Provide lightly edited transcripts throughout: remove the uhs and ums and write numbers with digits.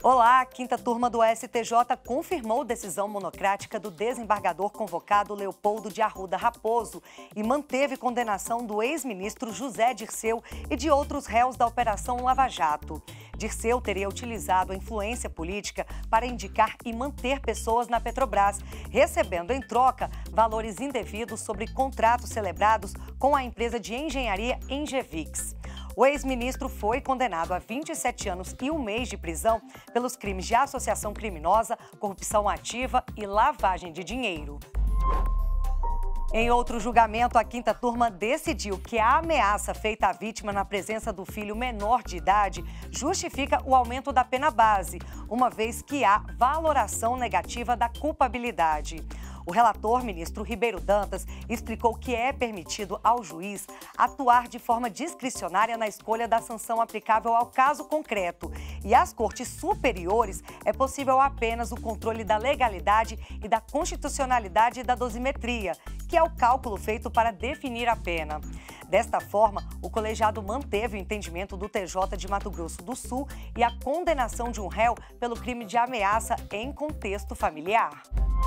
Olá, a quinta turma do STJ confirmou decisão monocrática do desembargador convocado Leopoldo de Arruda Raposo e manteve condenação do ex-ministro José Dirceu e de outros réus da Operação Lava Jato. Dirceu teria utilizado a influência política para indicar e manter pessoas na Petrobras, recebendo em troca valores indevidos sobre contratos celebrados com a empresa de engenharia Engevix. O ex-ministro foi condenado a 27 anos e 1 mês de prisão pelos crimes de associação criminosa, corrupção ativa e lavagem de dinheiro. Em outro julgamento, a quinta turma decidiu que a ameaça feita à vítima na presença do filho menor de idade justifica o aumento da pena base, uma vez que há valoração negativa da culpabilidade. O relator, ministro Ribeiro Dantas, explicou que é permitido ao juiz atuar de forma discricionária na escolha da sanção aplicável ao caso concreto. E às cortes superiores é possível apenas o controle da legalidade e da constitucionalidade da dosimetria, que é o cálculo feito para definir a pena. Desta forma, o colegiado manteve o entendimento do TJ de Mato Grosso do Sul e a condenação de um réu pelo crime de ameaça em contexto familiar.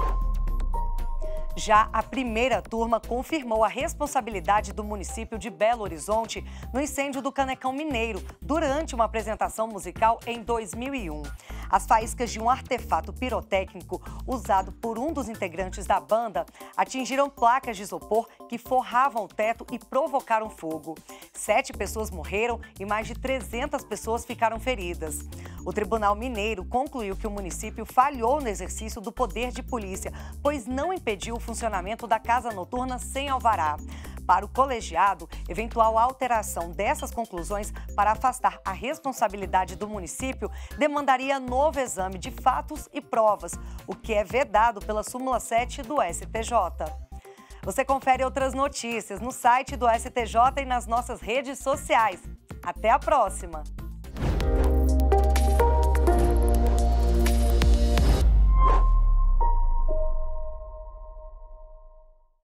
Já a primeira turma confirmou a responsabilidade do município de Belo Horizonte no incêndio do Canecão Mineiro, durante uma apresentação musical em 2001. As faíscas de um artefato pirotécnico usado por um dos integrantes da banda atingiram placas de isopor que forravam o teto e provocaram fogo. 7 pessoas morreram e mais de 300 pessoas ficaram feridas. O Tribunal Mineiro concluiu que o município falhou no exercício do poder de polícia, pois não impediu o funcionamento da casa noturna sem alvará. Para o colegiado, eventual alteração dessas conclusões para afastar a responsabilidade do município demandaria novo exame de fatos e provas, o que é vedado pela súmula 7 do STJ. Você confere outras notícias no site do STJ e nas nossas redes sociais. Até a próxima!